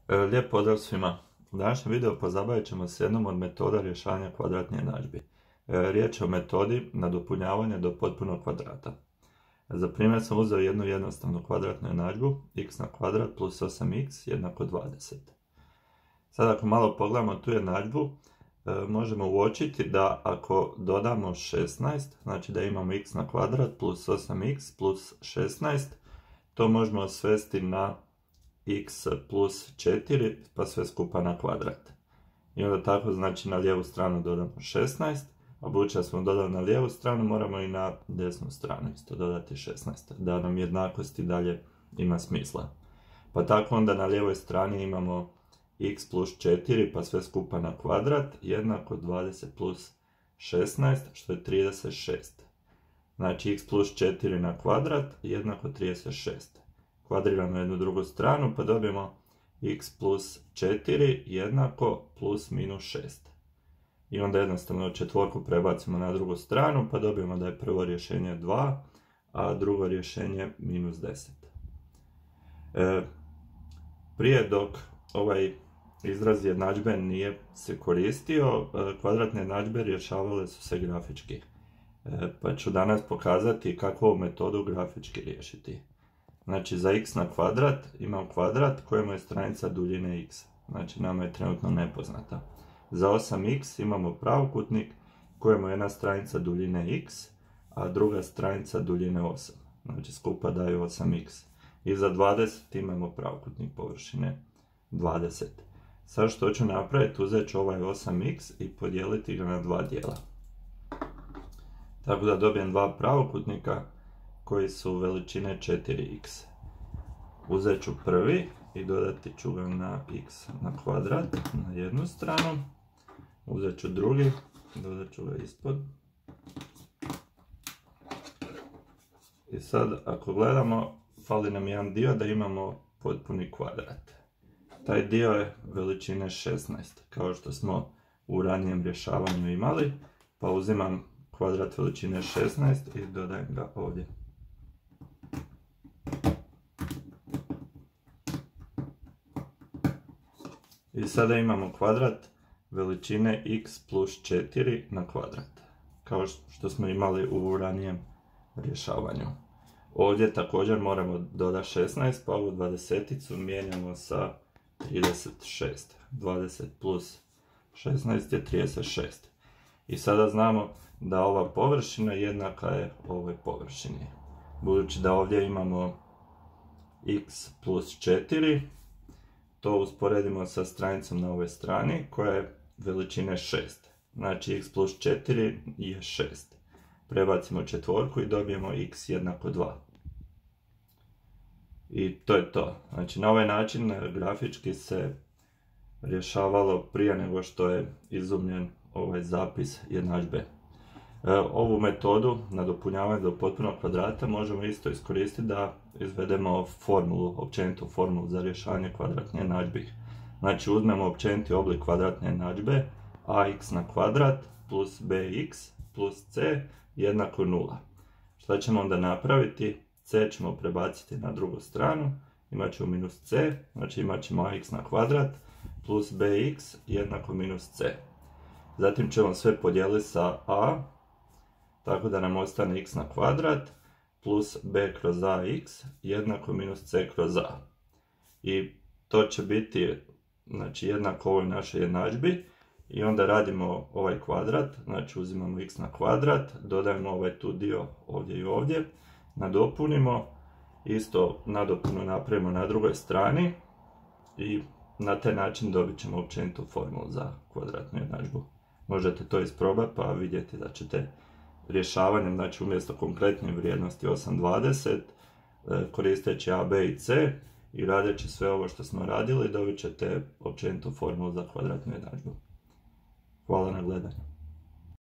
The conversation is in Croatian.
Lijep pozdrav svima. U današnjem videu pozabavit ćemo se jednom od metoda rješavanja kvadratne jednadžbi. Riječ je o metodi nadopunjavanja do potpunog kvadrata. Za primjer sam uzeo jednu jednostavnu kvadratnu jednadžbu x na kvadrat plus 8x jednako 20. Sad ako malo pogledamo tu jednadžbu, možemo uočiti da ako dodamo 16, znači da imamo x na kvadrat plus 8x plus 16, to možemo svesti na x plus 4 pa sve skupa na kvadrat. I onda tako znači na lijevu stranu dodamo 16, a budući da smo dodali na lijevu stranu moramo i na desnu stranu isto dodati 16, da nam jednakosti dalje ima smisla. Pa tako onda na lijevoj strani imamo x plus 4 pa sve skupa na kvadrat jednako 20 plus 16 što je 36. Znači x plus 4 na kvadrat jednako 36. Kvadriramo jednu drugu stranu pa dobijemo x plus 4 jednako plus minus 6. I onda jednostavno četvorku prebacimo na drugu stranu pa dobijemo da je prvo rješenje 2, a drugo rješenje minus 10. Prije dok ovaj izraz jednadžbe nije se koristio, kvadratne jednadžbe rješavale su se grafički. Pa ću danas pokazati kako ovu metodu grafički riješiti. Znači za x na kvadrat imam kvadrat kojemu je stranica duljine x. Znači nama je trenutno nepoznata. Za 8x imamo pravokutnik kojemu je jedna stranica duljine x, a druga stranica duljine 8. Znači skupa daju 8x. I za 20 imamo pravokutnik površine 20. Sad što ću napraviti, uzet ću ovaj 8x i podijeliti ga na dva dijela. Tako da dobijem dva pravokutnika koji su veličine 4x. Uzet ću prvi i dodati ću ga na x na kvadrat na jednu stranu. Uzet ću drugi, dodat ću ga ispod. I sad ako gledamo, fali nam jedan dio da imamo potpuni kvadrat. Taj dio je veličine 16, kao što smo u ranijem rješavanju imali, pa uzimam kvadrat veličine 16 i dodajem ga ovdje. I sada imamo kvadrat veličine x plus 4 na kvadrat, kao što smo imali u ranijem rješavanju. Ovdje također moramo dodati 16, pa ovu 20-icu mijenjamo sa 36. 20 plus 16 je 36. I sada znamo da ova površina jednaka je ovoj površini. Budući da ovdje imamo x plus 4, to usporedimo sa stranicom na ovoj strani koja je veličine 6. Znači x plus 4 je 6. Prebacimo četvorku i dobijemo x jednako 2. I to je to. Znači na ovaj način grafički se rješavalo prije nego što je izumljen ovaj zapis jednadžbe. Ovu metodu nadopunjavanja do potpunog kvadrata možemo isto iskoristiti da izvedemo formulu, općenitu formulu za rješavanje kvadratne jednadžbi. Znači uzmemo općeniti oblik kvadratne jednadžbe ax na kvadrat plus bx plus c jednako 0. Šta ćemo onda napraviti? C ćemo prebaciti na drugu stranu, imat ćemo minus c, znači imat ćemo ax na kvadrat plus bx jednako minus c. Zatim ćemo sve podijeliti sa a, tako da nam ostane x na kvadrat plus b kroz ax jednako minus c kroz a. I to će biti znači, jednako ovoj našoj jednadžbi i onda radimo ovaj kvadrat, znači uzimamo x na kvadrat, dodajemo ovaj tu dio ovdje i ovdje, nadopunimo, isto nadopunu napravimo na drugoj strani i na taj način dobit ćemo općenitu formulu za kvadratnu jednadžbu. Možete to isprobati pa vidjeti da ćete rješavanjem, znači umjesto konkretne vrijednosti 8,20, koristeći a, b i c i radeći sve ovo što smo radili, dobit ćete općenitu formulu za kvadratnu jednadžbu. Hvala na gledanju.